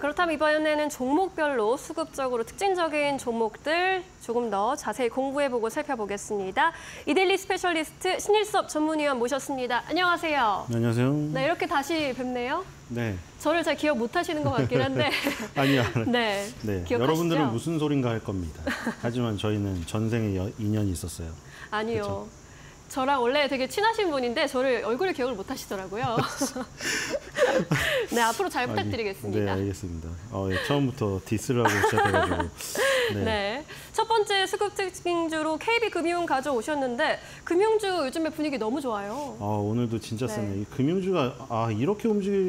그렇다면 이번에는 종목별로 수급적으로 특징적인 종목들 조금 더 자세히 공부해보고 살펴보겠습니다. 이데일리 스페셜리스트 신일섭 전문위원 모셨습니다. 안녕하세요. 네, 안녕하세요. 네, 이렇게 다시 뵙네요. 네. 저를 잘 기억 못하시는 것 같긴 한데. 아니요. 네. 네. 기억하시죠? 여러분들은 무슨 소린가 할 겁니다. 하지만 저희는 전생에 인연이 있었어요. 아니요. 그렇죠? 저랑 원래 되게 친하신 분인데 저를 얼굴을 기억을 못 하시더라고요. 네, 앞으로 잘 부탁드리겠습니다. 네, 알겠습니다. 예, 처음부터 디스를 하고 시작해가지고. 네. 네. 첫 번째 수급 특징주로 KB금융 가져오셨는데 금융주 요즘에 분위기 너무 좋아요. 오늘도 진짜 네. 세네. 이 금융주가 이렇게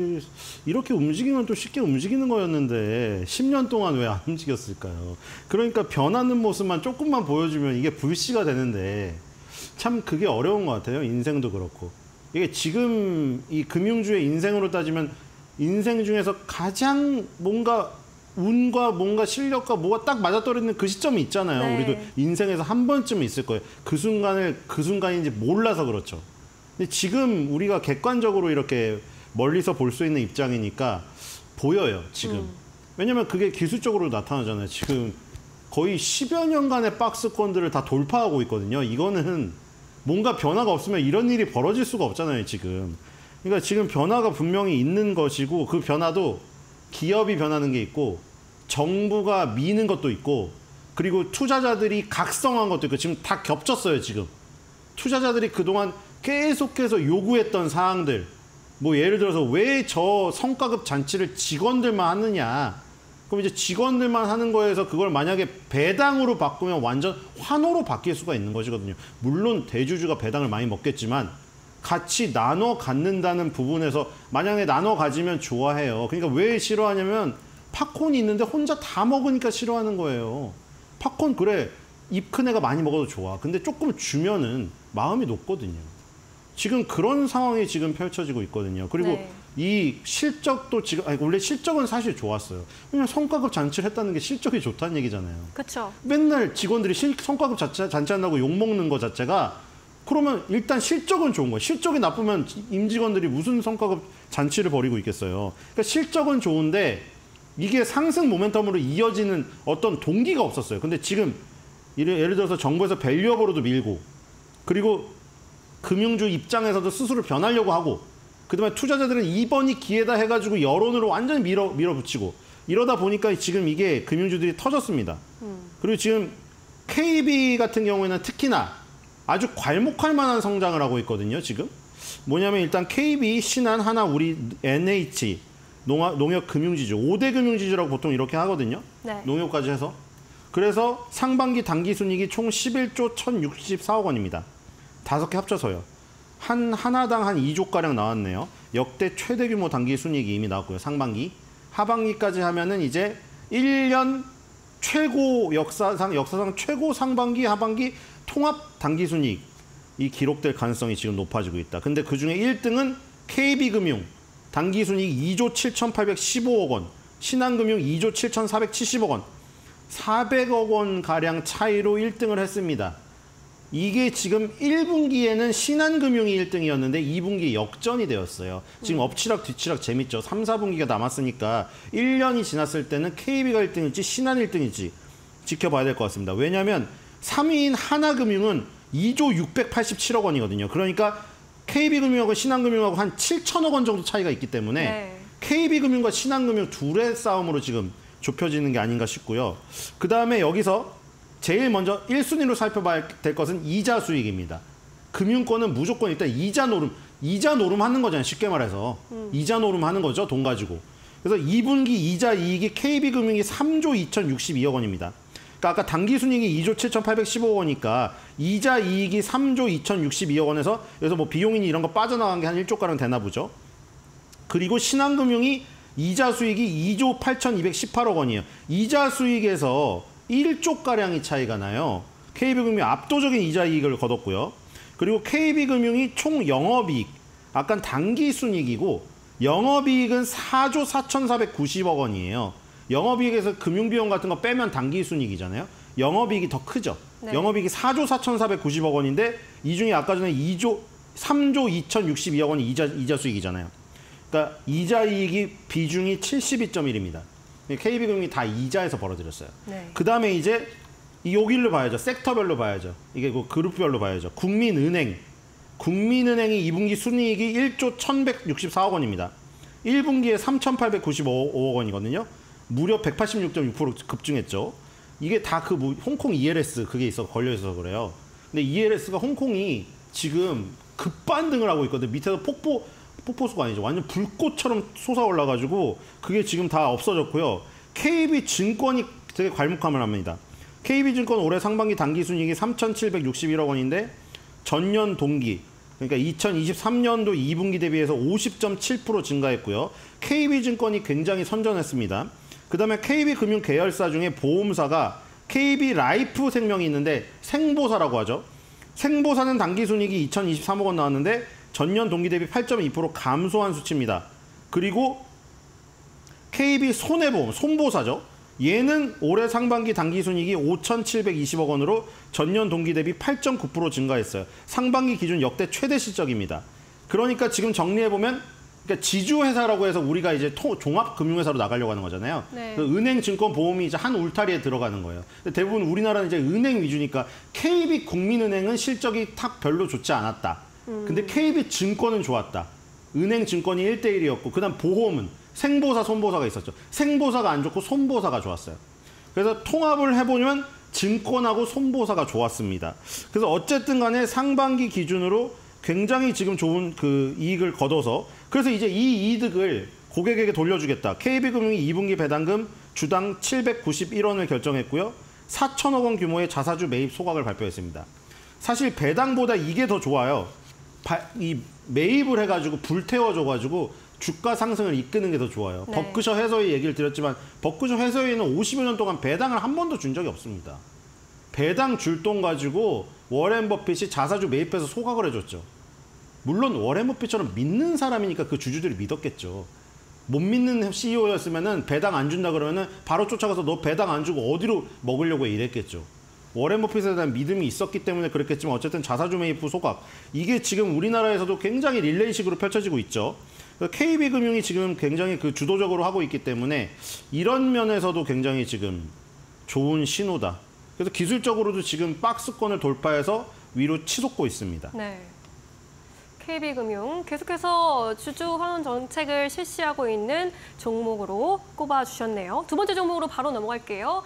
움직이면 또 쉽게 움직이는 거였는데 10년 동안 왜 안 움직였을까요? 그러니까 변하는 모습만 조금만 보여주면 이게 불씨가 되는데 참 그게 어려운 것 같아요. 인생도 그렇고. 이게 지금 이 금융주의 인생으로 따지면 인생 중에서 가장 뭔가 운과 뭔가 실력과 뭐가 딱 맞아떨어지는 그 시점이 있잖아요. 네. 우리도 인생에서 한 번쯤은 있을 거예요. 그 순간인지 몰라서 그렇죠. 근데 지금 우리가 객관적으로 이렇게 멀리서 볼 수 있는 입장이니까 보여요, 지금. 왜냐면 그게 기술적으로 나타나잖아요. 지금 거의 10여 년간의 박스권들을 다 돌파하고 있거든요. 이거는 뭔가 변화가 없으면 이런 일이 벌어질 수가 없잖아요, 지금. 그러니까 지금 변화가 분명히 있는 것이고 그 변화도 기업이 변하는 게 있고 정부가 미는 것도 있고 그리고 투자자들이 각성한 것도 있고 지금 다 겹쳤어요, 지금. 투자자들이 그동안 계속해서 요구했던 사항들 뭐 예를 들어서 왜 저 성과급 잔치를 직원들만 하느냐. 그럼 이제 직원들만 하는 거에서 그걸 만약에 배당으로 바꾸면 완전 환호로 바뀔 수가 있는 것이거든요. 물론 대주주가 배당을 많이 먹겠지만 같이 나눠 갖는다는 부분에서 만약에 나눠 가지면 좋아해요. 그러니까 왜 싫어하냐면 팝콘이 있는데 혼자 다 먹으니까 싫어하는 거예요. 팝콘 그래 입 큰 애가 많이 먹어도 좋아. 근데 조금 주면은 마음이 녹거든요. 지금 그런 상황이 지금 펼쳐지고 있거든요. 그리고 네. 이 실적도 지금 원래 실적은 사실 좋았어요. 왜냐면 성과급 잔치를 했다는 게 실적이 좋다는 얘기잖아요. 그렇죠. 맨날 직원들이 성과급 잔치한다고 욕먹는 거 자체가 그러면 일단 실적은 좋은 거예요. 실적이 나쁘면 임직원들이 무슨 성과급 잔치를 벌이고 있겠어요. 그러니까 실적은 좋은데 이게 상승 모멘텀으로 이어지는 어떤 동기가 없었어요. 근데 지금 예를 들어서 정부에서 밸류업으로도 밀고 그리고 금융주 입장에서도 스스로 변하려고 하고 그다음에 투자자들은 이번이 기회다 해가지고 여론으로 완전히 밀어붙이고 이러다 보니까 지금 이게 금융주들이 터졌습니다. 그리고 지금 KB 같은 경우에는 특히나 아주 괄목할 만한 성장을 하고 있거든요. 지금 뭐냐면 일단 KB, 신한, 하나, 우리, NH 농협 금융지주 5대 금융지주라고 보통 이렇게 하거든요. 네. 농협까지 해서. 그래서 상반기 당기순이익이 총 11조 1,064억 원입니다. 5개 합쳐서요. 하나당 한 2조가량 나왔네요. 역대 최대 규모 당기순이익이 이미 나왔고요. 상반기. 하반기까지 하면은 이제 1년 최고 역사상 최고 상반기, 하반기 통합 당기순이익이 기록될 가능성이 지금 높아지고 있다. 근데 그중에 1등은 KB금융 당기순이익 2조 7,815억 원, 신한금융 2조 7,470억 원, 400억 원 가량 차이로 1등을 했습니다. 이게 지금 1분기에는 신한금융이 1등이었는데 2분기 역전이 되었어요. 지금 엎치락 뒤치락 재밌죠. 3, 4분기가 남았으니까 1년이 지났을 때는 KB가 1등일지 신한 1등일지 지켜봐야 될 것 같습니다. 왜냐하면 3위인 하나금융은 2조 687억 원이거든요. 그러니까 KB금융하고 신한금융하고 한 7천억 원 정도 차이가 있기 때문에 네. KB금융과 신한금융 둘의 싸움으로 지금 좁혀지는 게 아닌가 싶고요. 그 다음에 여기서 제일 먼저 1순위로 살펴봐야 될 것은 이자 수익입니다. 금융권은 무조건 일단 이자 노름 하는 거잖아요. 쉽게 말해서. 이자 노름 하는 거죠. 돈 가지고. 그래서 2분기 이자 이익이 KB금융이 3조 2,062억 원입니다. 그러니까 아까 당기순이익이 2조 7,815억 원이니까 이자 이익이 3조 2,062억 원에서 여기서 뭐 비용이니 이런 거 빠져나간 게 한 1조가량 되나 보죠. 그리고 신한금융이 이자 수익이 2조 8,218억 원이에요. 이자 수익에서 1조가량이 차이가 나요. KB금융이 압도적인 이자 이익을 거뒀고요. 그리고 KB금융이 총 영업이익, 아까 당기순이익이고 영업이익은 4조 4,490억 원이에요. 영업이익에서 금융비용 같은 거 빼면 당기순이익이잖아요. 영업이익이 더 크죠. 네. 영업이익이 4조 4,490억 원인데 이 중에 아까 전에 3조 2,062억 원이 이자 수익이잖아요. 그러니까 이자 이익이 비중이 72.1입니다. KB금융이 다 이자에서 벌어들였어요. 네. 그 다음에 이제 여기를 봐야죠. 섹터별로 봐야죠. 이게 그 그룹별로 봐야죠. 국민은행이 2분기 순이익이 1조 1,164억 원입니다. 1분기에 3,895억 원이거든요. 무려 186.6% 급증했죠. 이게 다 그 홍콩 ELS 그게 걸려 있어서 그래요. 근데 ELS가 홍콩이 지금 급반등을 하고 있거든요. 밑에서 폭포수가 아니죠. 완전 불꽃처럼 솟아올라가지고 그게 지금 다 없어졌고요. KB증권이 되게 괄목함을 합니다. KB증권 올해 상반기 당기순이익이 3,761억 원인데 전년 동기 그러니까 2023년도 2분기 대비해서 50.7% 증가했고요. KB증권이 굉장히 선전했습니다. 그 다음에 KB금융 계열사 중에 보험사가 KB라이프 생명이 있는데 생보사라고 하죠. 생보사는 당기순이익이 2,023억 원 나왔는데 전년 동기 대비 8.2% 감소한 수치입니다. 그리고 KB손해보험, 손보사죠. 얘는 올해 상반기 당기순이익이 5,720억 원으로 전년 동기 대비 8.9% 증가했어요. 상반기 기준 역대 최대 실적입니다. 그러니까 지금 정리해보면 그러니까 지주회사라고 해서 우리가 이제 종합금융회사로 나가려고 하는 거잖아요. 네. 은행, 증권, 보험이 이제 한 울타리에 들어가는 거예요. 근데 대부분 우리나라는 이제 은행 위주니까 KB국민은행은 실적이 탁 별로 좋지 않았다. 근데 KB증권은 좋았다. 은행, 증권이 1대1이었고 그다음 보험은 생보사, 손보사가 있었죠. 생보사가 안 좋고 손보사가 좋았어요. 그래서 통합을 해보면 증권하고 손보사가 좋았습니다. 그래서 어쨌든 간에 상반기 기준으로 굉장히 지금 좋은 그 이익을 거둬서 그래서 이제 이 이득을 고객에게 돌려주겠다. KB금융이 2분기 배당금 주당 791원을 결정했고요. 4천억 원 규모의 자사주 매입 소각을 발표했습니다. 사실 배당보다 이게 더 좋아요. 이 매입을 해가지고 불태워줘가지고 주가 상승을 이끄는 게 더 좋아요. 네. 버크셔 해서웨이 얘기를 드렸지만 버크셔 해서웨이는 50여 년 동안 배당을 한 번도 준 적이 없습니다. 배당 줄 돈 가지고 워렌 버핏이 자사주 매입해서 소각을 해줬죠. 물론 워렌 버핏처럼 믿는 사람이니까 그 주주들이 믿었겠죠. 못 믿는 CEO였으면은 배당 안 준다 그러면은 바로 쫓아가서 너 배당 안 주고 어디로 먹으려고 이랬겠죠. 워렌 버핏에 대한 믿음이 있었기 때문에 그랬겠지만 어쨌든 자사주 매입 후 소각 이게 지금 우리나라에서도 굉장히 릴레이식으로 펼쳐지고 있죠. KB금융이 지금 굉장히 그 주도적으로 하고 있기 때문에 이런 면에서도 굉장히 지금 좋은 신호다. 그래서 기술적으로도 지금 박스권을 돌파해서 위로 치솟고 있습니다. 네. KB금융 계속해서 주주 환원 정책을 실시하고 있는 종목으로 꼽아주셨네요. 두 번째 종목으로 바로 넘어갈게요.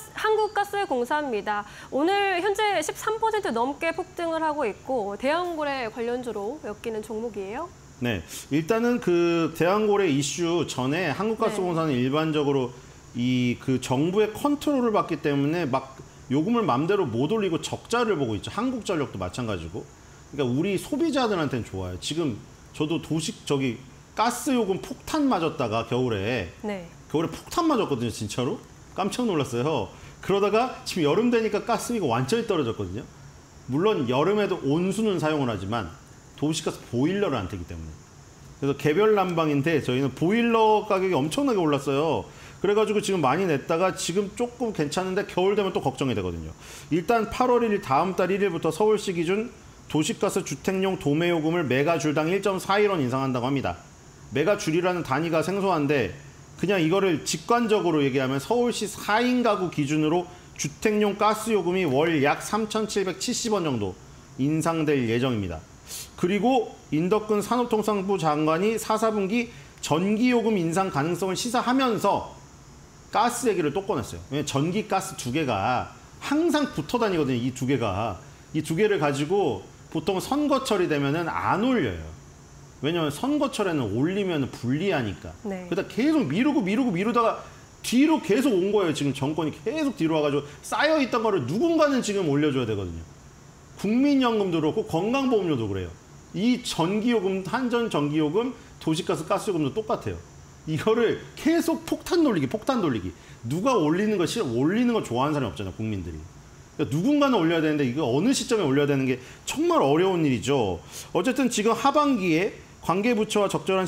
한국가스공사입니다. 오늘 현재 13% 넘게 폭등을 하고 있고 대형고래 관련주로 엮이는 종목이에요. 네, 일단은 그 대한고래 이슈 전에 한국가스공사는 일반적으로 이 그 정부의 컨트롤을 받기 때문에 막 요금을 맘대로 못 올리고 적자를 보고 있죠. 한국전력도 마찬가지고. 그러니까 우리 소비자들한테는 좋아요. 지금 저도 가스 요금 폭탄 맞았다가 겨울에 폭탄 맞았거든요, 진짜로. 깜짝 놀랐어요. 그러다가 지금 여름 되니까 가스비가 완전히 떨어졌거든요. 물론 여름에도 온수는 사용을 하지만 도시가스 보일러를 안 틀기 때문에. 그래서 개별 난방인데 저희는 보일러 가격이 엄청나게 올랐어요. 그래가지고 지금 많이 냈다가 지금 조금 괜찮은데 겨울 되면 또 걱정이 되거든요. 일단 8월 1일 다음 달 1일부터 서울시 기준 도시가스 주택용 도매요금을 메가줄당 1.41원 인상한다고 합니다. 메가줄이라는 단위가 생소한데 그냥 이거를 직관적으로 얘기하면 서울시 4인 가구 기준으로 주택용 가스요금이 월 약 3,770원 정도 인상될 예정입니다. 그리고 인덕근 산업통상부 장관이 4, 4분기 전기요금 인상 가능성을 시사하면서 가스 얘기를 또 꺼냈어요. 왜냐면 전기, 가스 두 개가 항상 붙어 다니거든요. 이 두 개가. 이 두 개를 가지고 보통 선거철이 되면은 안 올려요. 왜냐면 선거철에는 올리면 불리하니까. 네. 그러다 계속 미루다가 뒤로 계속 온 거예요. 지금 정권이 계속 뒤로 와가지고 쌓여있던 거를 누군가는 지금 올려줘야 되거든요. 국민연금도 그렇고 건강보험료도 그래요. 이 전기요금, 한전 전기요금, 도시가스 가스요금도 똑같아요. 이거를 계속 폭탄 돌리기. 누가 올리는 거 좋아하는 사람이 없잖아요, 국민들이. 그러니까 누군가는 올려야 되는데 이거 어느 시점에 올려야 되는 게 정말 어려운 일이죠. 어쨌든 지금 하반기에 관계부처와 적절한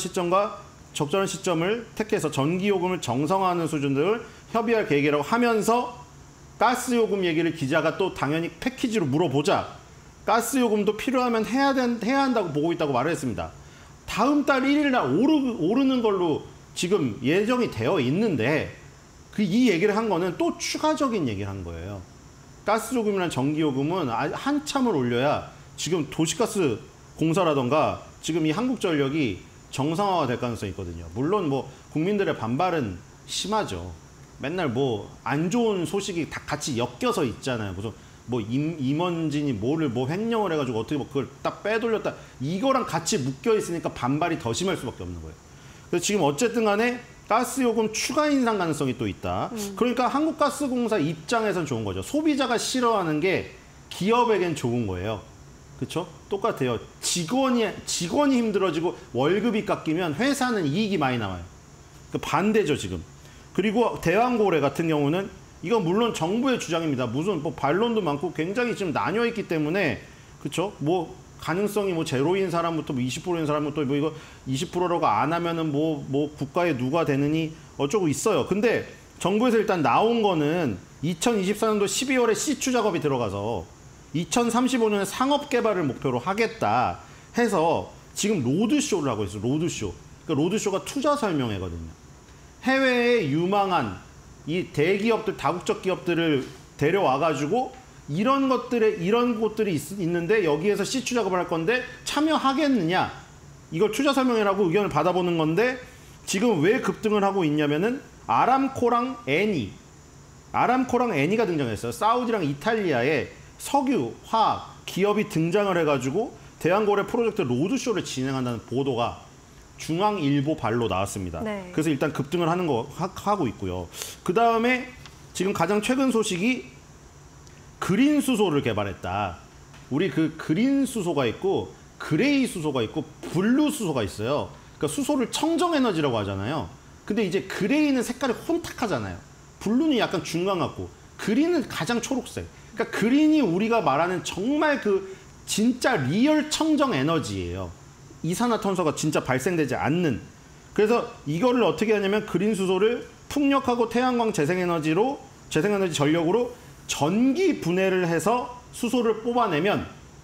시점을 택해서 전기요금을 정상화하는 수준들을 협의할 계획이라고 하면서 가스요금 얘기를 기자가 또 당연히 패키지로 물어보자. 가스요금도 필요하면 해야 한다고 보고 있다고 말을 했습니다. 다음 달 1일 날 오르는 걸로 지금 예정이 되어 있는데 이 얘기를 한 거는 또 추가적인 얘기를 한 거예요. 가스요금이나 전기요금은 한참을 올려야 지금 도시가스 공사라던가 지금 이 한국전력이 정상화가 될 가능성이 있거든요. 물론 뭐 국민들의 반발은 심하죠. 맨날 뭐 안 좋은 소식이 다 같이 엮여서 있잖아요. 무슨 뭐 임원진이 뭐를 뭐 횡령을 해가지고 어떻게 뭐 그걸 딱 빼돌렸다. 이거랑 같이 묶여 있으니까 반발이 더 심할 수밖에 없는 거예요. 그래서 지금 어쨌든 간에 가스요금 추가 인상 가능성이 또 있다. 그러니까 한국가스공사 입장에선 좋은 거죠. 소비자가 싫어하는 게 기업에겐 좋은 거예요. 그렇죠? 똑같아요. 직원이 힘들어지고 월급이 깎이면 회사는 이익이 많이 나와요. 그러니까 반대죠, 지금. 그리고 대왕고래 같은 경우는 이건 물론 정부의 주장입니다. 무슨 뭐 반론도 많고 굉장히 지금 나뉘어 있기 때문에 그렇죠? 뭐 가능성이 뭐 제로인 사람부터 뭐 20%인 사람부터 뭐 이거 20%라고 안 하면은 뭐 국가에 누가 되느니 어쩌고 있어요. 근데 정부에서 일단 나온 거는 2024년도 12월에 시추 작업이 들어가서 2035년에 상업 개발을 목표로 하겠다 해서 지금 로드쇼를 하고 있어요. 로드쇼. 그러니까 로드쇼가 투자 설명회거든요. 해외에 유망한 이 대기업들, 다국적 기업들을 데려와가지고 이런 곳들이 있는데 여기에서 시추 작업을 할 건데 참여하겠느냐? 이걸 투자 설명회라고 의견을 받아보는 건데 지금 왜 급등을 하고 있냐면은 아람코랑 애니가 등장했어요. 사우디랑 이탈리아에 석유, 화학 기업이 등장을 해가지고 대왕고래 프로젝트 로드쇼를 진행한다는 보도가 중앙일보 발로 나왔습니다. 네. 그래서 일단 급등을 하고 있고요. 그 다음에 지금 가장 최근 소식이 그린 수소를 개발했다. 우리 그 그린 수소가 있고 그레이 수소가 있고 블루 수소가 있어요. 그러니까 수소를 청정 에너지라고 하잖아요. 근데 이제 그레이는 색깔이 혼탁하잖아요. 블루는 약간 중간 같고 그린은 가장 초록색. 그러니까 그린이 우리가 말하는 정말 그 진짜 리얼 청정 에너지예요. 이산화탄소가 진짜 발생되지 않는. 그래서 이거를 어떻게 하냐면 그린 수소를 풍력하고 태양광 재생에너지 전력으로 전기 분해를 해서 수소를 뽑아내면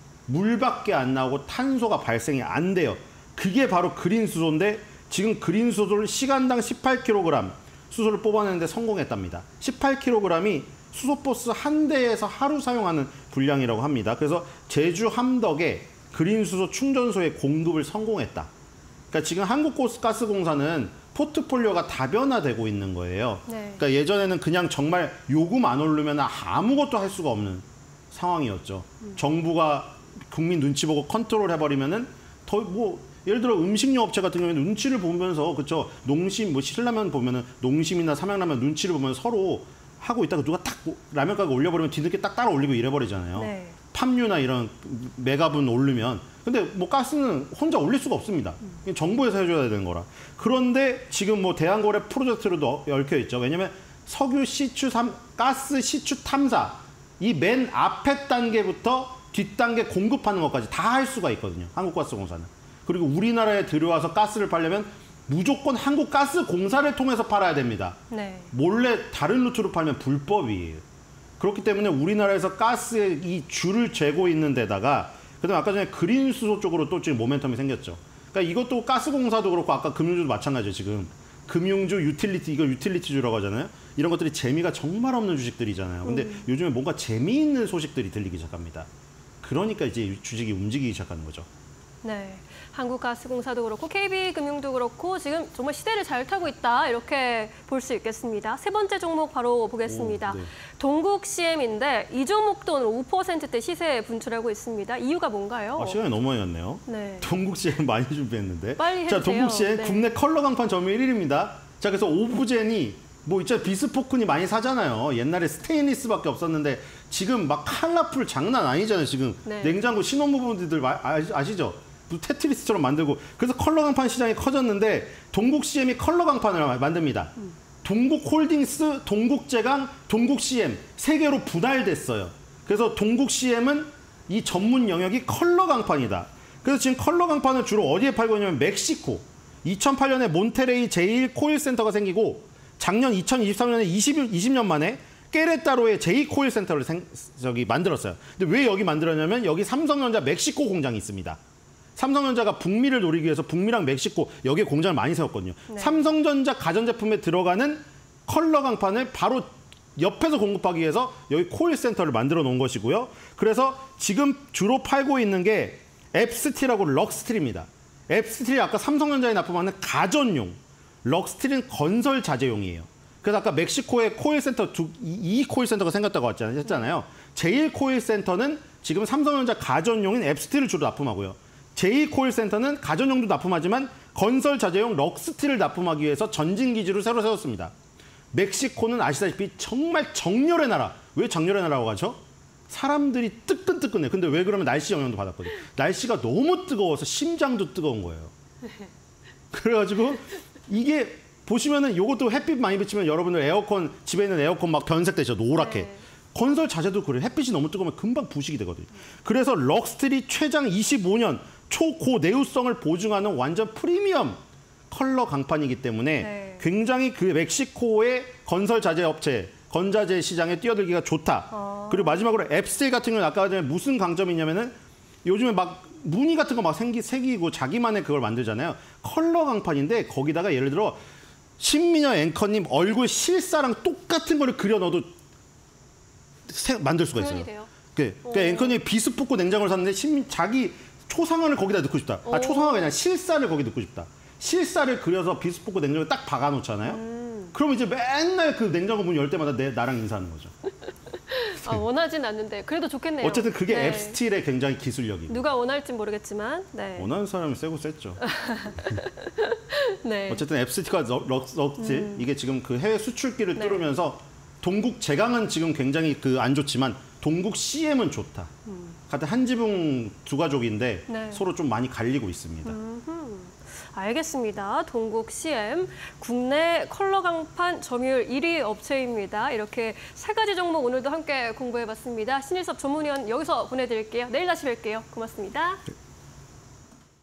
물밖에 안 나오고 탄소가 발생이 안 돼요. 그게 바로 그린 수소인데 지금 그린 수소를 시간당 18kg 수소를 뽑아내는데 성공했답니다. 18kg이 수소버스 한 대에서 하루 사용하는 분량이라고 합니다. 그래서 제주 함덕에 그린 수소 충전소의 공급을 성공했다. 그러니까 지금 한국가스공사는 포트폴리오가 다변화되고 있는 거예요. 네. 그러니까 예전에는 그냥 정말 요금 안 오르면 아무것도 할 수가 없는 상황이었죠. 정부가 국민 눈치 보고 컨트롤 해버리면은 더 뭐 예를 들어 음식료 업체 같은 경우에는 눈치를 보면서 그렇죠. 농심 뭐 신라면 보면은 농심이나 삼양라면 눈치를 보면서 서로 하고 있다가 누가 딱 라면 가격 올려버리면 뒤늦게 딱 따라 올리고 이래버리잖아요. 네. 팜유나 이런 메가분 오르면 근데 뭐 가스는 혼자 올릴 수가 없습니다. 정부에서 해줘야 되는 거라. 그런데 지금 뭐 대왕거래 프로젝트로도 얽혀 있죠. 왜냐면 석유 시추 가스 시추 탐사 이 맨 앞에 단계부터 뒷단계 공급하는 것까지 다 할 수가 있거든요. 한국가스공사는. 그리고 우리나라에 들어와서 가스를 팔려면 무조건 한국가스공사를 통해서 팔아야 됩니다. 네. 몰래 다른 루트로 팔면 불법이에요. 그렇기 때문에 우리나라에서 가스의 이 줄을 재고 있는 데다가 그다음에 아까 전에 그린 수소 쪽으로 또 지금 모멘텀이 생겼죠. 그러니까 이것도 가스공사도 그렇고 아까 금융주도 마찬가지예요. 지금 금융주, 유틸리티 이거 유틸리티주라고 하잖아요. 이런 것들이 재미가 정말 없는 주식들이잖아요. 근데 요즘에 뭔가 재미있는 소식들이 들리기 시작합니다. 그러니까 이제 주식이 움직이기 시작하는 거죠. 네, 한국가스공사도 그렇고 KB금융도 그렇고 지금 정말 시대를 잘 타고 있다 이렇게 볼 수 있겠습니다. 세 번째 종목 바로 보겠습니다. 네. 동국CM인데 이 종목도 오늘 5%대 시세 분출하고 있습니다. 이유가 뭔가요? 시간이 너무 많이 갔네요. 네. 동국CM 많이 준비했는데. 빨리 자, 해주세요. 동국CM 네. 국내 컬러 강판 점유율 1위입니다. 자, 그래서 오브젠이 뭐 있잖아요. 비스포크니 많이 사잖아요. 옛날에 스테인리스밖에 없었는데 지금 막 컬러풀 장난 아니잖아요. 지금 네. 냉장고 신혼부부들 아시죠? 테트리스처럼 만들고 그래서 컬러 강판 시장이 커졌는데 동국CM이 컬러 강판을 만듭니다. 동국홀딩스, 동국제강, 동국CM 세 개로 분할됐어요. 그래서 동국CM은 이 전문 영역이 컬러 강판이다. 그래서 지금 컬러 강판을 주로 어디에 팔고 있냐면 멕시코. 2008년에 몬테레이 제1 코일 센터가 생기고 작년 2023년에 20년 만에 깨레따로의 제2코일 센터를 만들었어요. 근데 왜 여기 만들었냐면 여기 삼성전자 멕시코 공장이 있습니다. 삼성전자가 북미를 노리기 위해서 북미랑 멕시코 여기에 공장을 많이 세웠거든요. 네. 삼성전자 가전제품에 들어가는 컬러 강판을 바로 옆에서 공급하기 위해서 여기 코일 센터를 만들어 놓은 것이고요. 그래서 지금 주로 팔고 있는 게 앱스틸하고 럭스틸입니다. 앱스틸이 아까 삼성전자에 납품하는 가전용, 럭스틸은 건설 자재용이에요. 그래서 아까 멕시코에 코일 센터 이 코일 센터가 생겼다고 했잖아요. 제1 코일 센터는 지금 삼성전자 가전용인 앱스틸을 주로 납품하고요. 제2 코일 센터는 가전용도 납품하지만 건설 자재용 럭스틸을 납품하기 위해서 전진 기지로 새로 세웠습니다. 멕시코는 아시다시피 정말 정열의 나라. 왜 정열의 나라고 하죠? 사람들이 뜨끈뜨끈해. 근데 왜 그러면 날씨 영향도 받았거든요. 날씨가 너무 뜨거워서 심장도 뜨거운 거예요. 그래가지고 이게 보시면은 이것도 햇빛 많이 비치면 여러분들 에어컨 집에 있는 에어컨 막 변색되죠. 노랗게. 네. 건설 자재도 그래요. 햇빛이 너무 뜨거우면 금방 부식이 되거든요. 그래서 럭스틸이 최장 25년 초고내구성을 보증하는 완전 프리미엄 컬러 강판이기 때문에 네. 굉장히 그 멕시코의 건설 자재 업체, 건자재 시장에 뛰어들기가 좋다. 그리고 마지막으로 앱스틸 같은 경우는 아까 전에 무슨 강점이 있냐면은 요즘에 막 무늬 같은 거 막 새기고 자기만의 그걸 만들잖아요. 컬러 강판인데 거기다가 예를 들어 신민여 앵커님 얼굴 실사랑 똑같은 거를 그려 넣어도 만들 수가 있어요. 구현이 돼요? 그러니까 앵커님이 비스 뽑고 냉장고를 샀는데 자기 초상화를 거기다 넣고 싶다. 초상화가 아니라 실사를 거기 넣고 싶다. 실사를 그려서 비스 뽑고 냉장고에 딱 박아놓잖아요. 그러면 이제 맨날 그 냉장고 문 열 때마다 나랑 인사하는 거죠. 원하진 않는데 그래도 좋겠네요. 어쨌든 그게 네. 앱스틸의 굉장히 기술력입니다. 누가 원할진 모르겠지만. 네. 원하는 사람이 세고 셌죠. 네. 어쨌든 앱스틸과 럭스틸 이게 지금 그 해외 수출기를 네. 뚫으면서 동국 제강은 지금 굉장히 안 좋지만 동국 CM은 좋다. 같은 한 지붕 두 가족인데 네. 서로 좀 많이 갈리고 있습니다. 알겠습니다. 동국 CM, 국내 컬러 강판 점유율 1위 업체입니다. 이렇게 세 가지 종목 오늘도 함께 공부해봤습니다. 신일섭 전문위원 여기서 보내드릴게요. 내일 다시 뵐게요. 고맙습니다.